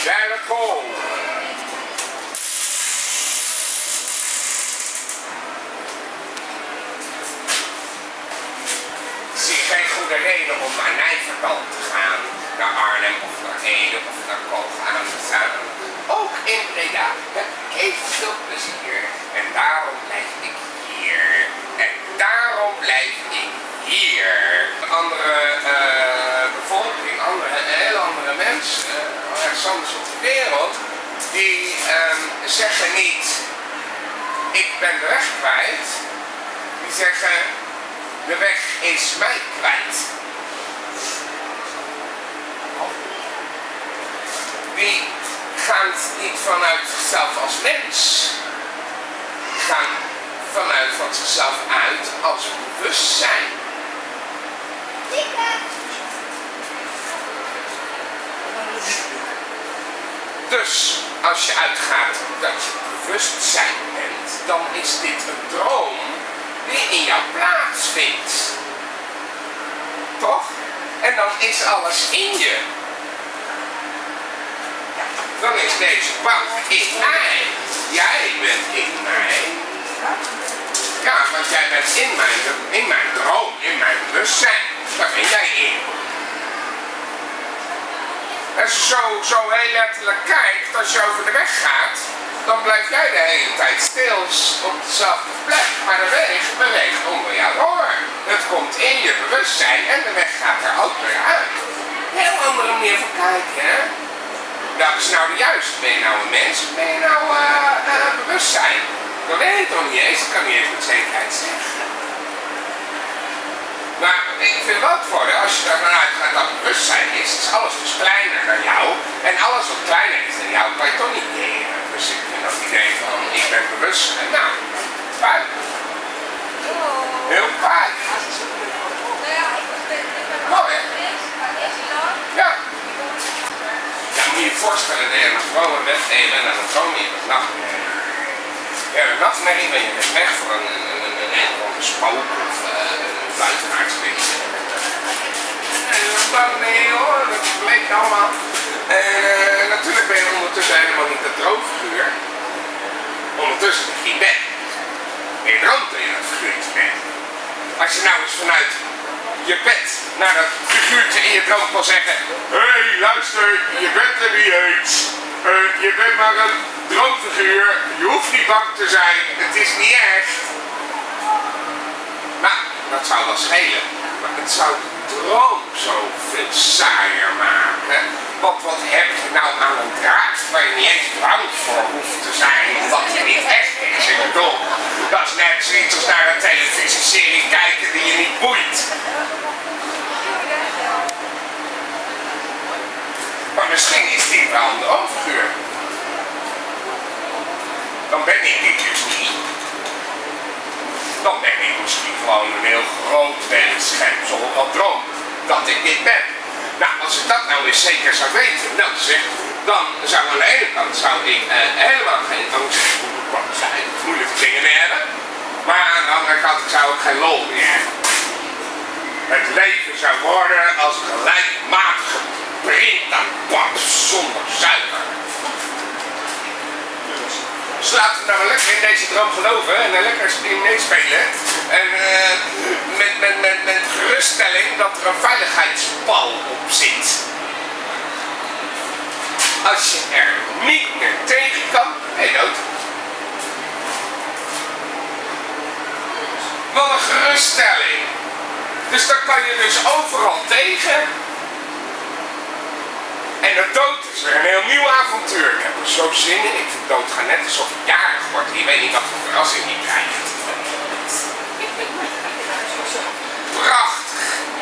Welkom. Ik zie geen goede reden om naar Nijverdal te gaan, naar Arnhem of naar Ede of naar Koog aan de Zuid. Ook in Breda heb ik even veel plezier en daarom blijf ik hier. En daarom blijf ik hier. Andere bevolking, heel andere mensen, ergens anders op de wereld, die zeggen niet, ik ben de weg kwijt. Die zeggen, de weg is mij kwijt. Die gaan niet vanuit zichzelf als mens. Die gaan vanuit van zichzelf uit als bewustzijn. Dus als je uitgaat dat je bewustzijn bent, dan is dit een droom die in jou plaatsvindt. Toch? En dan is alles in je. Dan is deze bank in mij. Jij bent in mij. Ja, want jij bent in mijn droom, in mijn bewustzijn. Daar ben jij in. Als je zo heel letterlijk kijkt, als je over de weg gaat, dan blijf jij de hele tijd stil op dezelfde plek. Maar de weg beweegt onder jou door. Het komt in je bewustzijn en de weg gaat er ook weer uit. Heel andere manier van kijken, hè? Dat is nou de juiste. Ben je nou een mens of ben je nou bewustzijn? Dat weet ik nog niet eens, dat kan niet eens met zekerheid zeggen. Maar ik vind wel het voordeel, als je ervan uitgaat dat bewustzijn is alles dus kleiner dan jou. En alles wat kleiner is dan jou, kan je toch niet leren. Dus ik vind dat idee van, ik ben bewustzijn. Nou, fijn. Heel fijn. Mooi, hè? Ja. Ja, moet je je voorstellen dat je een vrome bent en je bent aan het dromen, je hebt nachtmerrie. Ja, een nachtmerrie ben je weg voor een spook of buitenaards ding. Nee hoor, dat bleek allemaal. Natuurlijk ben je ondertussen helemaal niet een droomfiguur. Ondertussen lig je in bed. En je droomt dat je een figuurtje bent. Als je nou eens vanuit je bed naar dat figuurtje in je droom kan zeggen: hé, luister, je bent er niet eens. Je bent maar een droomfiguur. Je hoeft niet bang te zijn. Het is niet echt. Nou, dat zou wel schelen. Maar het zou de droom zoveel saaier maken. Want wat heb je nou aan een draad waar je niet eens bang voor hoeft te zijn, omdat je niet echt is? Ik bedoel, dat is net zoiets als naar een televisieserie kijken die je niet boeit. Maar misschien is dit wel een droomfiguur. Dan ben ik dit dus niet. Dan ben ik misschien gewoon een heel groot schepsel wat droomt dat ik dit ben. Nou, als ik dat nou eens zeker zou weten, nou zeg, dan zou aan de ene kant ik helemaal geen angst zijn, moeilijke dingen meer hebben. Maar aan de andere kant zou ik geen lol meer hebben. Het leven zou worden als een gelijkmatige printaanpak zonder suiker. Dus laten we nou maar lekker in deze droom geloven en lekker meespelen. En met geruststelling dat er een veiligheidspal op zit. Als je er niet meer tegen kan, ben je dood. Wat een geruststelling. Dus dan kan je dus overal tegen. En de dood is weer een heel nieuw avontuur. Ik heb er zo zin in. Ik vind dood gaan net alsof ik jarig word. Je weet niet wat voor verrassing je krijgt. Prachtig.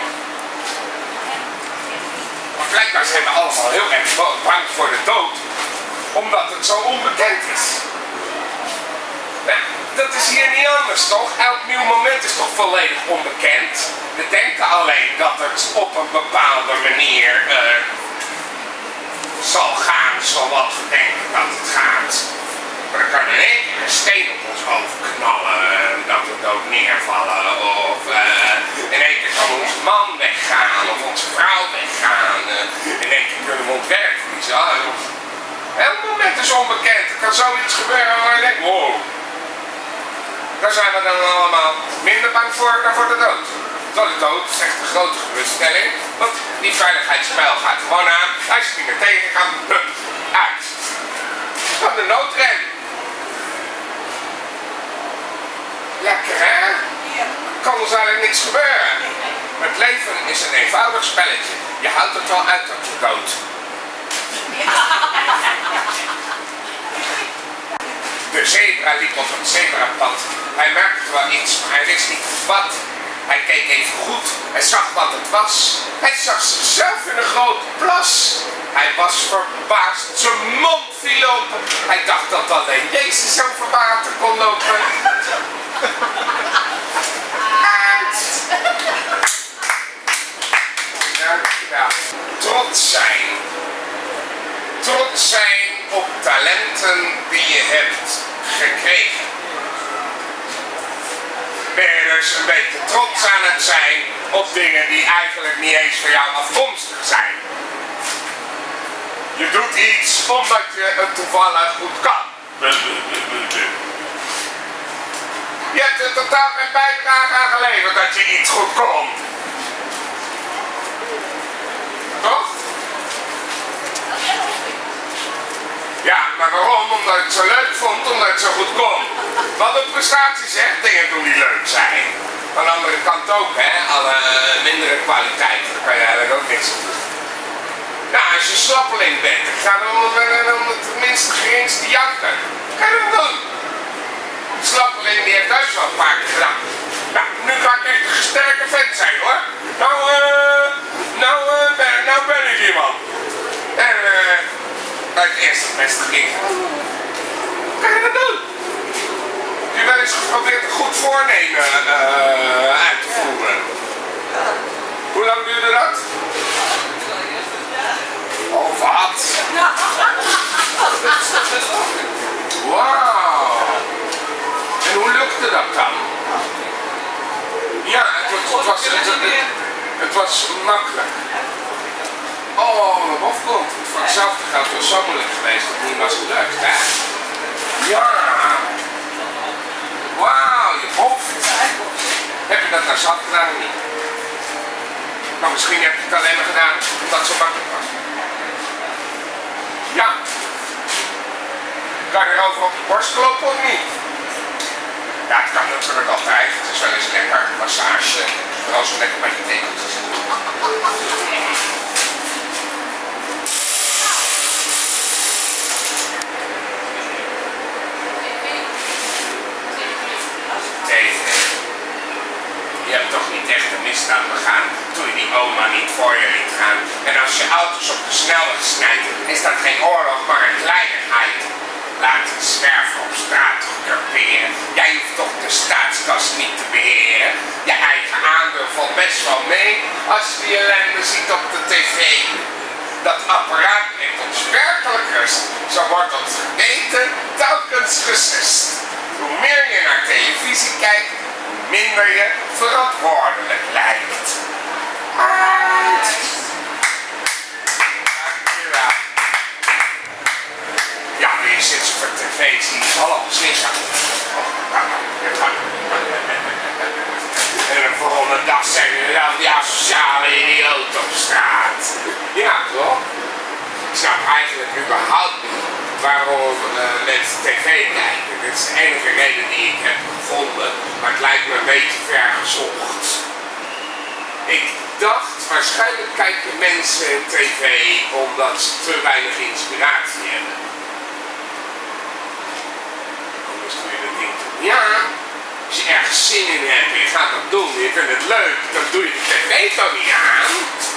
Maar blijkbaar zijn we allemaal heel erg bang voor de dood. Omdat het zo onbekend is. Nou, dat is hier niet anders toch? Elk nieuw moment is toch volledig onbekend. We denken alleen dat het op een bepaalde manier zal gaan zoals we denken dat het gaat. Maar dan kan in één keer een steen op ons hoofd knallen, dat we dood neervallen, of in één keer kan onze man weggaan, of onze vrouw weggaan. In één keer kunnen we ons werk verliezen. Het moment is onbekend. Er kan zoiets gebeuren waar je denkt, wow. Daar zijn we dan allemaal minder bang voor dan voor de dood. Door de dood is echt een grote geruststelling. Want die veiligheidsspel gaat gewoon aan. Als je niet meer tegen kan, hup, uit. Van de noodrem. Lekker hè? Kan ons eigenlijk niks gebeuren. Het leven is een eenvoudig spelletje. Je houdt het wel uit tot je dood. De zebra liep op het zebrapad. Hij merkte wel iets, maar hij wist niet wat. Hij keek even goed. Hij zag wat het was. Hij zag zichzelf in een grote plas. Hij was verbaasd. Zijn mond viel open. Hij dacht dat alleen Jezus over water kon lopen. Uit! Dankjewel. Trots zijn. Trots zijn op talenten die je hebt gekregen. Ben je dus een beetje trots aan het zijn op dingen die eigenlijk niet eens van jou afkomstig zijn. Je doet iets omdat je het toevallig goed kan. Je hebt er totaal geen bijdrage aan geleverd dat je iets goed kon. Toch? Ja, maar waarom? Omdat ik het zo leuk vond, omdat ik het zo goed kon. Wat een prestatie zegt, dingen doen die leuk zijn. Aan de andere kant ook, hè, alle mindere kwaliteiten, daar kan je eigenlijk ook niks aan doen. Nou, als je slappeling bent, dan ga dan tenminste geringste janken. Wat kan je dan doen? De slappeling die heeft thuis wel een paar keer gedaan. Nou, nu ga ik echt een sterke vent zijn hoor. Nou ben ik iemand. En uit het eerste het beste ging. Wat kan je dan doen? Heb je wel eens geprobeerd een goed voornemen uit te voeren? Hoe lang duurde dat? Oh, wat? Wauw. En hoe lukte dat dan? Ja, het was makkelijk. Oh, mijn hoofd komt. Voor hetzelfde geld was zo moeilijk geweest dat het niet was gelukt, hè? Ja. Wauw, je hoofd. Heb je dat nou zat gedaan of niet? Nou, misschien heb je het alleen maar gedaan omdat het zo makkelijk was. Ja. Kan je erover op de borst kloppen of niet? Ja, het kan natuurlijk altijd. Het is wel eens lekker massage. Vooral zo lekker bij je tegeltjes. Je hebt toch niet echt een misdaad begaan toen je die oma niet voor je liet gaan. En als je auto's op de snelweg snijdt, is dat geen oorlog, maar een kleinigheid. Laat de zwerver op straat creperen. Jij hoeft toch de staatskas niet te beheren. Je eigen aandeel valt best wel mee als je die ellende ziet op de tv. Dat apparaat brengt ons werkelijk rust. Zo wordt ons geweten telkens gesust. Hoe meer je naar televisie kijkt, hoe minder je verantwoordelijk lijkt. Dankjewel. Ja, je zit zo voor tv, zie je zal al zitten. En de volgende dag zijn er dan die asociale idioot op straat. Ja, toch? Ik snap eigenlijk überhaupt niet waarom mensen tv kijken. Dit is de enige reden die ik heb gevonden, maar het lijkt me een beetje ver gezocht. Ik dacht, waarschijnlijk kijken mensen tv omdat ze te weinig inspiratie hebben. Anders doe je dat niet. Ja, als je ergens zin in hebt en je gaat dat doen en je vindt het leuk, dan doe je de tv toch niet aan.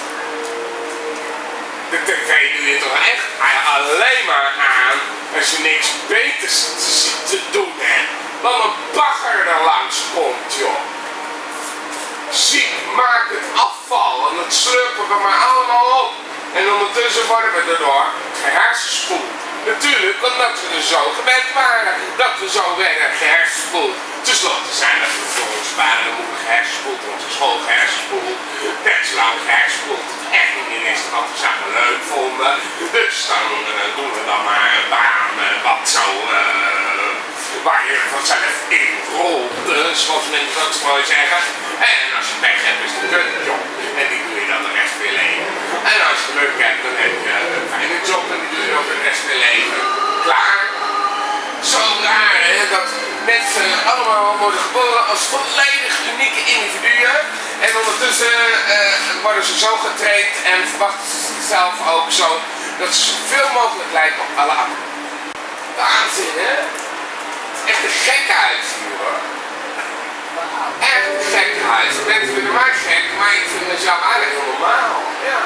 De tv doe je toch echt alleen maar aan als je niks beters te doen hebt. Dan een bagger er langs komt, joh. Ziek maakt het afval en dat slurpen we maar allemaal op. En ondertussen worden we erdoor gehersenspoeld. Natuurlijk, omdat we er zo gewend waren. Dat we zo werden gehersenspoeld. Ten slotte zijn we voor ons vadermoeder gehersenspoeld, onze school gehersenspoeld. Net zo lang gehersenspoeld tot we echt niet meer wisten wat we samen leuk vonden. Dus dan doen we dan maar een baan wat zo waar je vanzelf in rolt, zoals mensen dat zo mooi zeggen. En als je pech hebt is het een kutjob. En die doe je dan de rest van je leven. En als je geluk hebt dan heb je een fijne job en die doe je dan de rest van je leven. Klaar. Zo raar hè, dat mensen allemaal worden geboren als volledig unieke individuen. En ondertussen worden ze zo getraind en verwachten ze zichzelf ook zo dat ze zoveel mogelijk lijken op alle anderen. Waanzin hè? Echt een gekhuis hier hoor. Echt een gekhuis. Mensen vinden mij gek, maar ik vind mezelf eigenlijk heel normaal. Ja.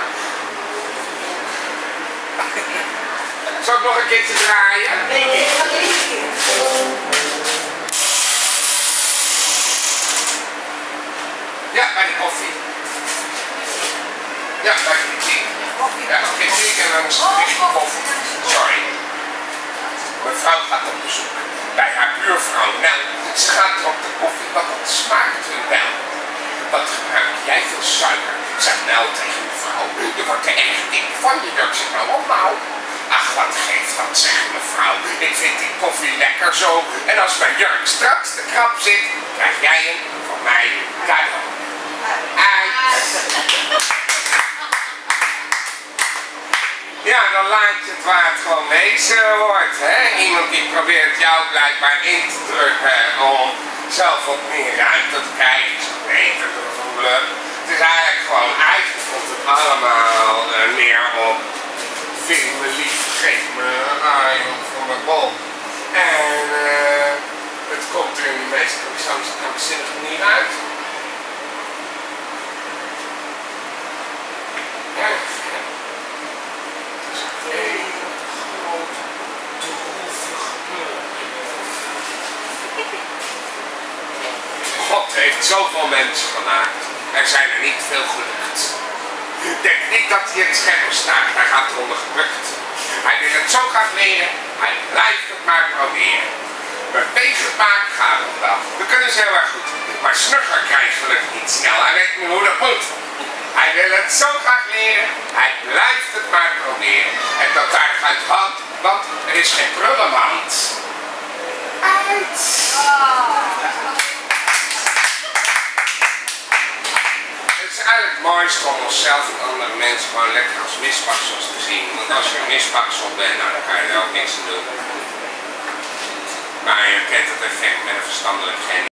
Zal ik nog een keertje draaien? Nee, ik ga even. Ja, bij de koffie. Ja, bij de thee. Ja, geen thee en dan is het koffie. Sorry. Mijn vrouw gaat op bezoek bij haar buurvrouw. Nou, ze gaat op de koffie, wat smaakt hun wel? Wat gebruik jij veel suiker? Zeg nou tegen mevrouw, je wordt er echt dik van je. Ik zeg nou, ach wat geeft dat, zegt mevrouw. Ik vind die koffie lekker zo. En als mijn jurk straks de krap zit, krijg jij hem van mij cadeau. Ja, dan laat je het waar het gewoon wezen hoort. Hè? Iemand die probeert jou blijkbaar in te drukken om zelf wat meer ruimte te krijgen, zo beter te voelen. Het is eigenlijk gewoon, eigenlijk komt het allemaal neer op vind me lief, geef me een aai voor mijn bol. En het komt er in de meest krankzinnige manier uit. Ja. God heeft zoveel mensen gemaakt. Er zijn er niet veel gelukt. Denk niet dat hij het scherm staat. Hij gaat eronder gebukt. Hij wil het zo graag leren. Hij blijft het maar proberen. Bewegen maken gaat het wel. We kunnen ze heel erg goed. Maar snugger krijgt gelukkig niet snel. Hij weet niet hoe dat moet. Hij wil het zo graag leren. Hij blijft het maar proberen. En dat daar uit hand. Want er is geen prullenmand. Uit. Het is eigenlijk het mooiste om onszelf en andere mensen gewoon lekker als misbaksels te zien. Want als je een misbaksel bent, nou, dan kan je er ook niks aan doen. Maar je kent het effect met een verstandelijk gen.